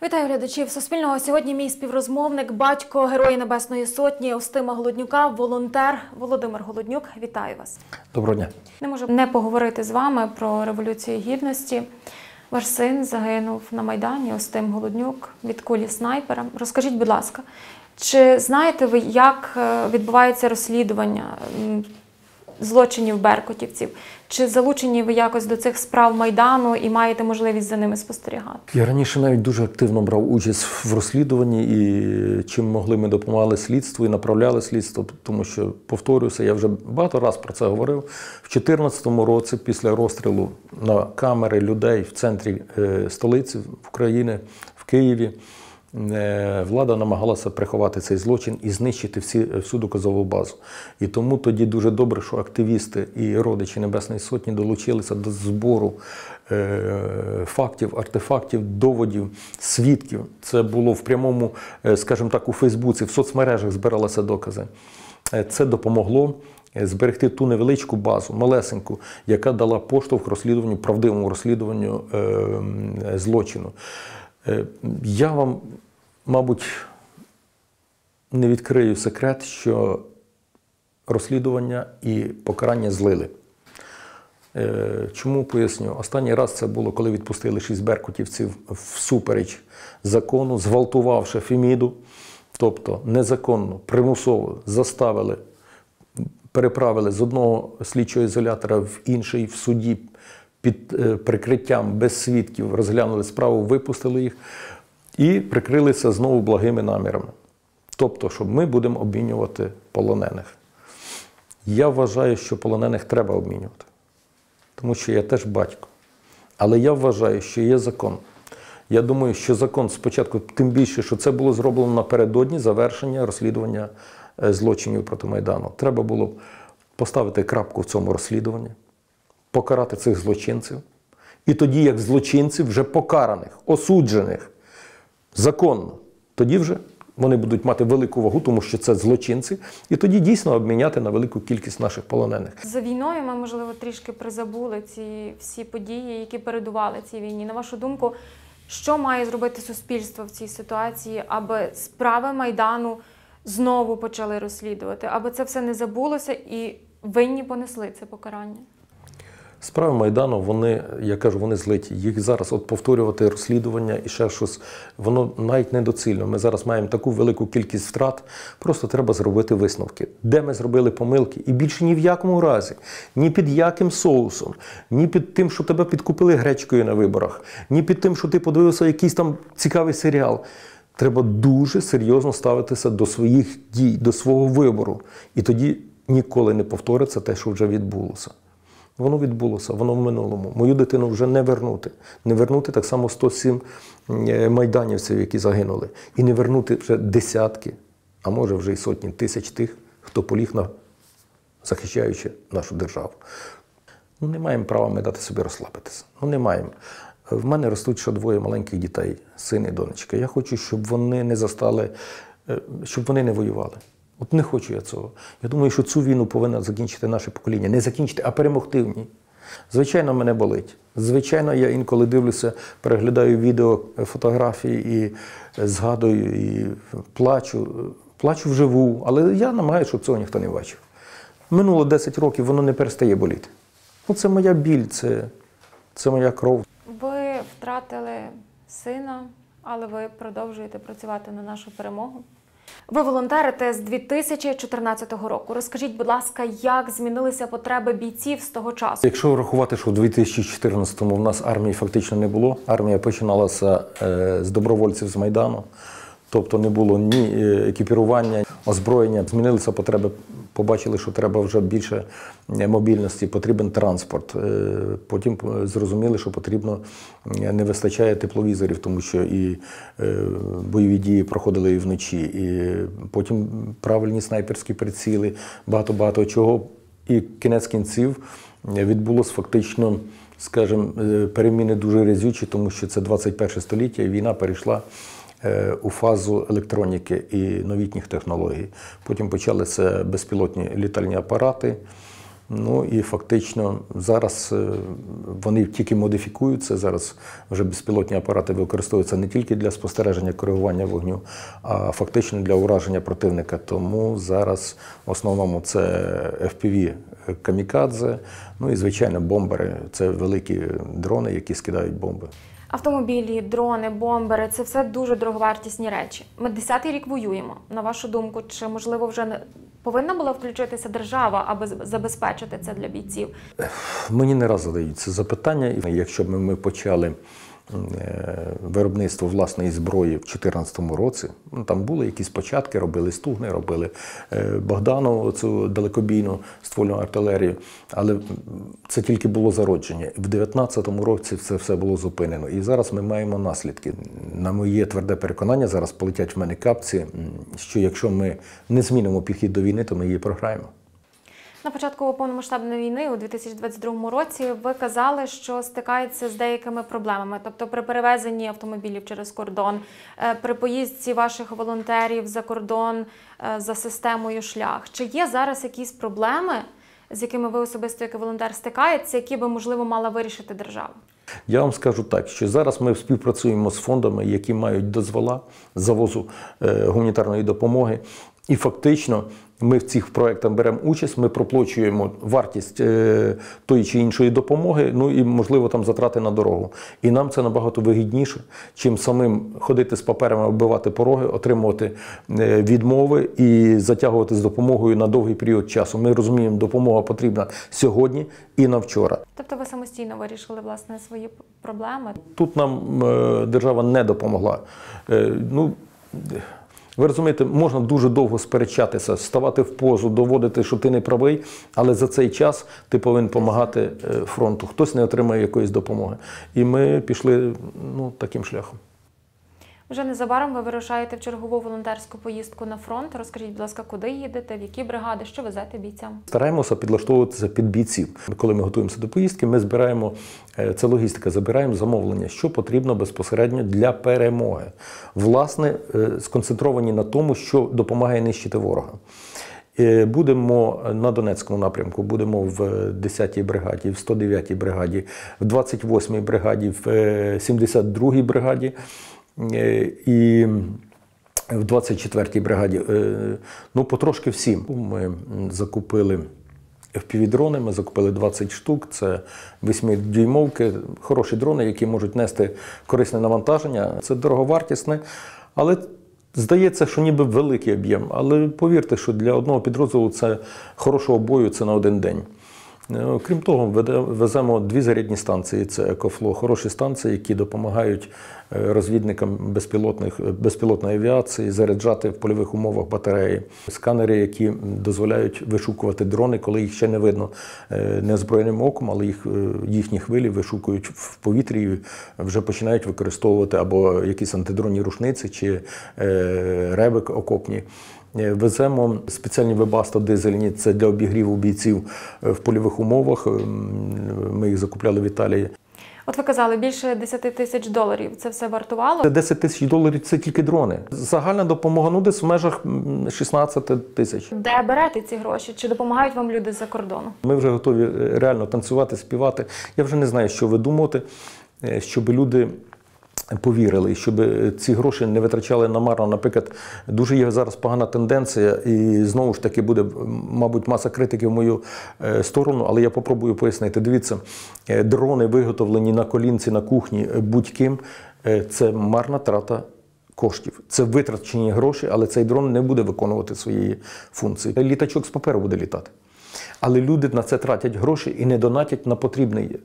Вітаю глядачів Суспільного. Сьогодні мій співрозмовник, батько Героя Небесної Сотні Устима Голоднюка, волонтер Володимир Голоднюк. Вітаю вас. Доброго дня. Не можу не поговорити з вами про Революцію Гідності. Ваш син загинув на Майдані, Устим Голоднюк, від кулі снайпера. Розкажіть, будь ласка, чи знаєте ви, як відбувається розслідування злочинів беркутівців? Чи залучені ви якось до цих справ Майдану і маєте можливість за ними спостерігати? Я раніше навіть дуже активно брав участь в розслідуванні і чим могли ми допомагали слідству і направляли слідство, тому що, повторюся, я вже багато разів про це говорив. В 2014 році, після розстрілу на камери людей в центрі столиці України, в Києві, влада намагалася приховати цей злочин і знищити всю доказову базу. І тому тоді дуже добре, що активісти і родичі Небесної Сотні долучилися до збору фактів, артефактів, доводів, свідків. Це було в прямому, скажімо так, у Фейсбуці, в соцмережах збиралися докази. Це допомогло зберегти ту невеличку базу, малесеньку, яка дала поштовх розслідуванню, правдивому розслідуванню злочину. Я вам, мабуть, не відкрию секрет, що розслідування і покарання злили. Чому поясню? Останній раз це було, коли відпустили 6 беркутівців всупереч закону, зґвалтувавши Феміду, тобто незаконно, примусово заставили, переправили з одного слідчого ізолятора в інший, в суді, під прикриттям, без свідків, розглянули справу, випустили їх і прикрилися знову благими намірами. Тобто, що ми будемо обмінювати полонених. Я вважаю, що полонених треба обмінювати, тому що я теж батько. Але я вважаю, що є закон. Я думаю, що закон спочатку, тим більше, що це було зроблено напередодні завершення розслідування злочинів проти Майдану. Треба було поставити крапку в цьому розслідуванні, покарати цих злочинців. І тоді, як злочинців, вже покараних, осуджених законно, тоді вже вони будуть мати велику вагу, тому що це злочинці, і тоді дійсно обміняти на велику кількість наших полонених. За війною ми, можливо, трішки призабули ці всі події, які передували цій війні. На вашу думку, що має зробити суспільство в цій ситуації, аби справи Майдану знову почали розслідувати, аби це все не забулося і винні понесли це покарання? Справи Майдану, вони, я кажу, вони злиті. Їх зараз повторювати розслідування і ще щось, воно навіть недоцільно. Ми зараз маємо таку велику кількість втрат, просто треба зробити висновки. Де ми зробили помилки? І більше ні в якому разі, ні під яким соусом, ні під тим, що тебе підкупили гречкою на виборах, ні під тим, що ти подивився якийсь там цікавий серіал. Треба дуже серйозно ставитися до своїх дій, до свого вибору. І тоді ніколи не повториться те, що вже відбулося. Воно відбулося, воно в минулому. Мою дитину вже не вернути. Не вернути так само 107 майданівців, які загинули. І не вернути вже десятки, а може вже й сотні тисяч тих, хто поліг, захищаючи нашу державу. Ну, не маємо права ми дати собі розслабитися. Ну, не маємо. В мене ростуть ще 2 маленьких дітей, син і донечка. Я хочу, щоб вони не застали, щоб вони не воювали. От не хочу я цього. Я думаю, що цю війну повинно закінчити наше покоління. Не закінчити, а перемогти в ній. Звичайно, мене болить. Звичайно, я інколи дивлюся, переглядаю відео, фотографії і згадую, і плачу. Плачу вживу, але я намагаюся, щоб цього ніхто не бачив. Минуло 10 років, воно не перестає боліти. Ну, це моя біль, це моя кров. Ви втратили сина, але ви продовжуєте працювати на нашу перемогу. Ви волонтерите з 2014 року. Розкажіть, будь ласка, як змінилися потреби бійців з того часу? Якщо врахувати, що в 2014-му в нас армії фактично не було, армія починалася з добровольців з Майдану, тобто не було ні екіпірування, озброєння. Змінилися потреби, побачили, що треба вже більше мобільності, потрібен транспорт. Потім зрозуміли, що потрібно, не вистачає тепловізорів, тому що і бойові дії проходили і вночі, і потім правильні снайперські приціли, багато-багато чого. І кінець кінців відбулося фактично, скажімо, переміни дуже разючі, тому що це 21 століття, і війна перейшла у фазу електроніки і новітніх технологій. Потім почалися безпілотні літальні апарати, Ну і фактично зараз вони тільки модифікуються, зараз вже безпілотні апарати використовуються не тільки для спостереження, коригування вогню, а фактично для ураження противника. Тому зараз в основному це FPV камікадзе, ну і звичайно бомбери. Це великі дрони, які скидають бомби. Автомобілі, дрони, бомбери – це все дуже дороговартісні речі. Ми 10-й рік воюємо. На вашу думку, чи, можливо, вже не повинна була включитися держава, аби забезпечити це для бійців? Мені не раз задають це запитання. І якщо б ми почали виробництво власної зброї в 2014 році, ну, там були якісь початки, робили Стугни, робили Богданову, цю далекобійну ствольну артилерію, але це тільки було зародження. В 2019 році це все було зупинено. І зараз ми маємо наслідки. На моє тверде переконання, зараз полетять в мене капці, що якщо ми не змінимо підхід до війни, то ми її програємо. На початку повномасштабної війни у 2022 році ви казали, що стикаєтеся з деякими проблемами. Тобто при перевезенні автомобілів через кордон, при поїздці ваших волонтерів за кордон за системою «Шлях». Чи є зараз якісь проблеми, з якими ви особисто як волонтер стикаєтеся, які би, можливо, мала вирішити держава? Я вам скажу так, що зараз ми співпрацюємо з фондами, які мають дозвола завозу гуманітарної допомоги. І фактично ми в цих проєктах беремо участь, ми проплачуємо вартість тої чи іншої допомоги, ну і, можливо, там затрати на дорогу. І нам це набагато вигідніше, чим самим ходити з паперами, оббивати пороги, отримувати відмови і затягувати з допомогою на довгий період часу. Ми розуміємо, допомога потрібна сьогодні і на вчора. Тобто ви самостійно вирішили, власне, свої проблеми? Тут нам держава не допомогла. Ви розумієте, можна дуже довго сперечатися, ставати в позу, доводити, що ти не правий, але за цей час ти повинен допомагати фронту. Хтось не отримає якоїсь допомоги. І ми пішли таким шляхом. Вже незабаром ви вирушаєте в чергову волонтерську поїздку на фронт. Розкажіть, будь ласка, куди їдете, в які бригади, що везете бійцям? Стараємося підлаштовуватися під бійців. Коли ми готуємося до поїздки, ми збираємо, це логістика, забираємо замовлення, що потрібно безпосередньо для перемоги. Власне, сконцентровані на тому, що допомагає нищити ворога. Будемо на Донецькому напрямку, будемо в 10-й бригаді, в 109-й бригаді, в 28-й бригаді, в 72-й бригаді. І в 24-й бригаді, потрошки всім. Ми закупили FPV-дрони, ми закупили 20 штук, це 8-дюймовки, хороші дрони, які можуть нести корисне навантаження. Це дороговартісне, але здається, що ніби великий об'єм. Але повірте, що для одного підрозділу це хорошого бою, це на один день. Крім того, веземо 2 зарядні станції, це «Екофло», хороші станції, які допомагають розвідникам безпілотної авіації заряджати в польових умовах батареї. Сканери, які дозволяють вишукувати дрони, коли їх ще не видно неозброєним оком, але їхні хвилі вишукують в повітрі і вже починають використовувати або якісь антидронні рушниці чи реби окопні. Веземо спеціальні вебасто дизельні, це для обігріву бійців в польових умовах. Ми їх закупляли в Італії. От ви казали, більше $10 тисяч. Це все вартувало? $10 тисяч – це тільки дрони. Загальна допомога, десь в межах 16 тисяч. Де берете ці гроші? Чи допомагають вам люди з-за кордону? Ми вже готові реально танцювати, співати. Я вже не знаю, що видумувати, щоб люди повірили, щоб ці гроші не витрачали намарно. Наприклад, дуже є зараз погана тенденція, і знову ж таки буде, мабуть, маса критики в мою сторону, але я попробую пояснити. Дивіться, дрони, виготовлені на колінці, на кухні будь-ким, це марна трата коштів. Це витрачені гроші, але цей дрон не буде виконувати своєї функції. Літачок з паперу буде літати. Але люди на це тратять гроші і не донатять на потрібний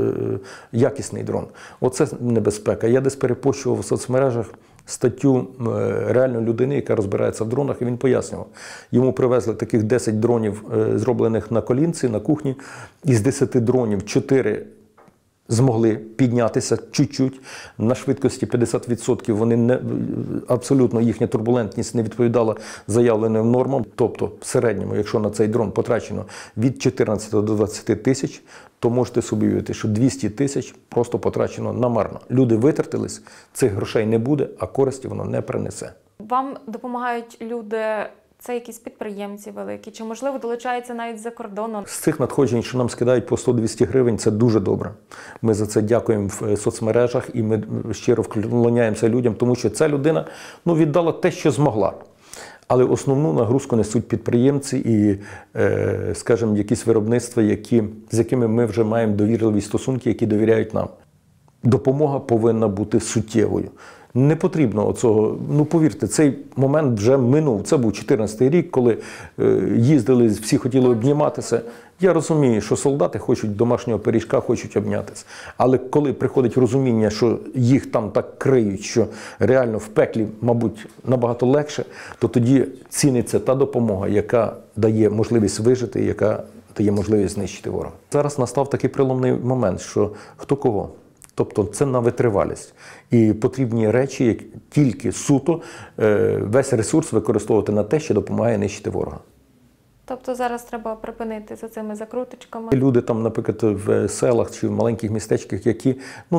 якісний дрон. Оце небезпека. Я десь перепощував в соцмережах статтю реальної людини, яка розбирається в дронах, і він пояснював. Йому привезли таких 10 дронів, зроблених на колінці, на кухні. Із 10 дронів 4 змогли піднятися чуть-чуть, на швидкості 50% вони абсолютно їхня турбулентність не відповідала заявленим нормам. Тобто в середньому, якщо на цей дрон потрачено від 14 до 20 тисяч, то можете собі уявити, що 200 тисяч просто потрачено намарно. Люди витратились, цих грошей не буде, а користі воно не принесе. Вам допомагають люди це якісь підприємці великі, чи, можливо, долучаються навіть з-за кордону? З цих надходжень, що нам скидають по 100-200 гривень, це дуже добре. Ми за це дякуємо в соцмережах і ми щиро вклоняємося людям, тому що ця людина віддала те, що змогла. Але основну нагрузку несуть підприємці і, скажімо, якісь виробництва, з якими ми вже маємо довірливі стосунки, які довіряють нам. Допомога повинна бути суттєвою. Не потрібно оцього, повірте, цей момент вже минув. Це був 14-й рік, коли їздили, всі хотіли обніматися. Я розумію, що солдати хочуть домашнього пиріжка, хочуть обнятися. Але коли приходить розуміння, що їх там так криють, що реально в пеклі, мабуть, набагато легше, то тоді ціниться та допомога, яка дає можливість вижити, яка дає можливість знищити ворога. Зараз настав такий переломний момент, що хто кого. Тобто це на витривалість. І потрібні речі, як тільки суто весь ресурс використовувати на те, що допомагає нищити ворога. Тобто зараз треба припинити за цими закруточками? Люди там, наприклад, в селах чи в маленьких містечках, які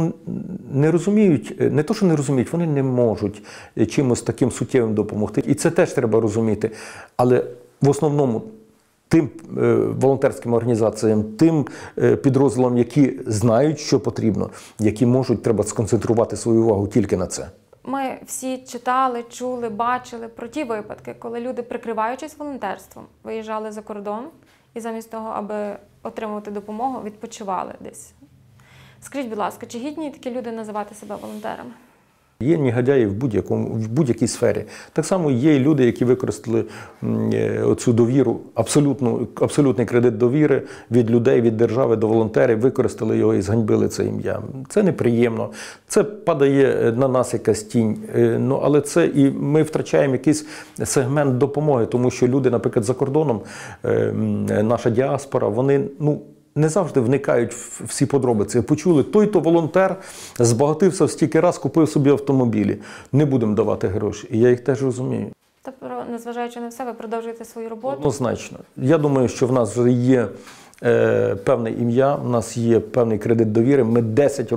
не розуміють, не то, що не розуміють, вони не можуть чимось таким суттєвим допомогти. І це теж треба розуміти. Але в основному тим волонтерським організаціям, тим підрозділам, які знають, що потрібно, які можуть, треба сконцентрувати свою увагу тільки на це. Ми всі читали, чули, бачили про ті випадки, коли люди, прикриваючись волонтерством, виїжджали за кордон і замість того, аби отримувати допомогу, відпочивали десь. Скажіть, будь ласка, чи гідні такі люди називати себе волонтерами? Є негодяї в будь-якій сфері. Так само є і люди, які використали оцю довіру, абсолютний кредит довіри від людей, від держави до волонтерів, використали його і зганьбили це ім'я. Це неприємно, це падає на нас якась тінь, але це і ми втрачаємо якийсь сегмент допомоги, тому що люди, наприклад, за кордоном, наша діаспора, вони, не завжди вникають в всі подробиці. Почули, той-то волонтер збагатився в стільки раз, купив собі автомобілі. Не будемо давати гроші. І я їх теж розумію. Тобто, незважаючи на все, ви продовжуєте свою роботу? Однозначно. Я думаю, що в нас вже є певне ім'я, в нас є певний кредит довіри. Ми 10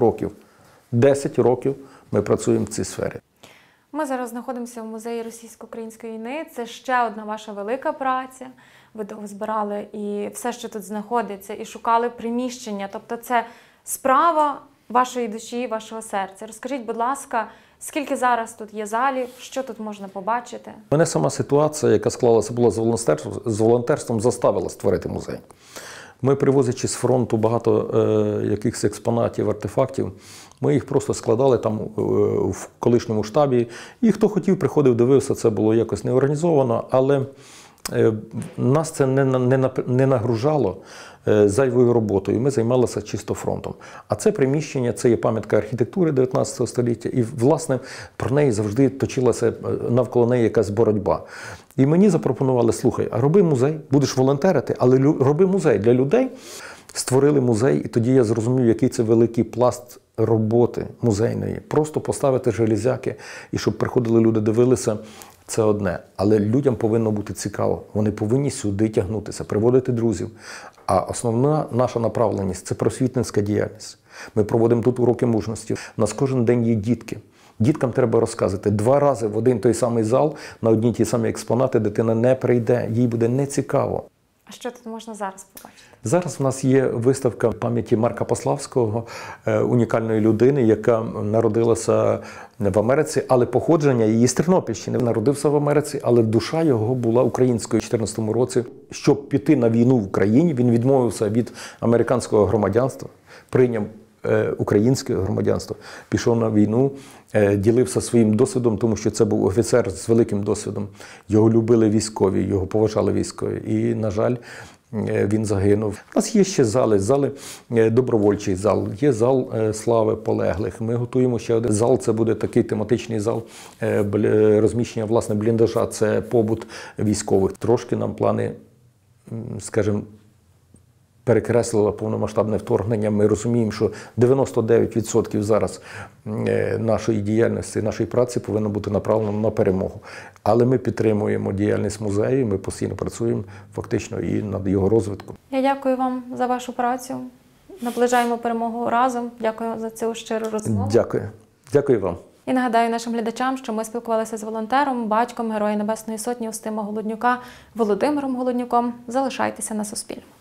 років ми працюємо в цій сфері. Ми зараз знаходимося в музеї російсько-української війни. Це ще одна ваша велика праця. Ви довго збирали і все, що тут знаходиться, і шукали приміщення. Тобто це справа вашої душі, вашого серця. Розкажіть, будь ласка, скільки зараз тут є залів, що тут можна побачити? Мене сама ситуація, яка склалася була з волонтерством, заставила створити музей. Ми, привозячи з фронту багато якихось експонатів, артефактів, ми їх просто складали там в колишньому штабі. І хто хотів, приходив, дивився, це було якось неорганізовано, але нас це не нагружало зайвою роботою. Ми займалися чисто фронтом. А це приміщення, це є пам'ятка архітектури 19 століття. І, власне, про неї завжди точилася навколо неї якась боротьба. І мені запропонували, слухай, а роби музей, будеш волонтерити, але роби музей для людей. Створили музей, і тоді я зрозумів, який це великий пласт роботи музейної. Просто поставити железяки, і щоб приходили люди, дивилися, це одне. Але людям повинно бути цікаво. Вони повинні сюди тягнутися, приводити друзів. А основна наша направленість – це просвітницька діяльність. Ми проводимо тут уроки мужності. У нас кожен день є дітки. Діткам треба розказати. 2 рази в один той самий зал, на одні ті самі експонати дитина не прийде. Їй буде нецікаво. А що тут можна зараз побачити? Зараз в нас є виставка пам'яті Марка Пославського, унікальної людини, яка народилася в Америці, але походження її з Тернопільщини. Народився в Америці, але душа його була українською. У 2014 році, щоб піти на війну в Україні, він відмовився від американського громадянства, прийняв українське громадянство, пішов на війну, ділився своїм досвідом, тому що це був офіцер з великим досвідом. Його любили військові, його поважали військові. І, на жаль, він загинув. У нас є ще зали, добровольчий зал, є зал слави полеглих. Ми готуємо ще один зал, це буде такий тематичний зал розміщення, власне, бліндажа, це побут військових. Трошки нам плани, скажімо, перекреслило повномасштабне вторгнення. Ми розуміємо, що 99% зараз нашої діяльності, нашої праці повинно бути направлено на перемогу. Але ми підтримуємо діяльність музею, ми постійно працюємо фактично і над його розвитком. Я дякую вам за вашу працю. Наближаємо перемогу разом. Дякую за цю щиру розмову. Дякую. Дякую вам. І нагадаю нашим глядачам, що ми спілкувалися з волонтером, батьком Героя Небесної Сотні Устима Голоднюка Володимиром Голоднюком. Залишайтеся на Суспільному.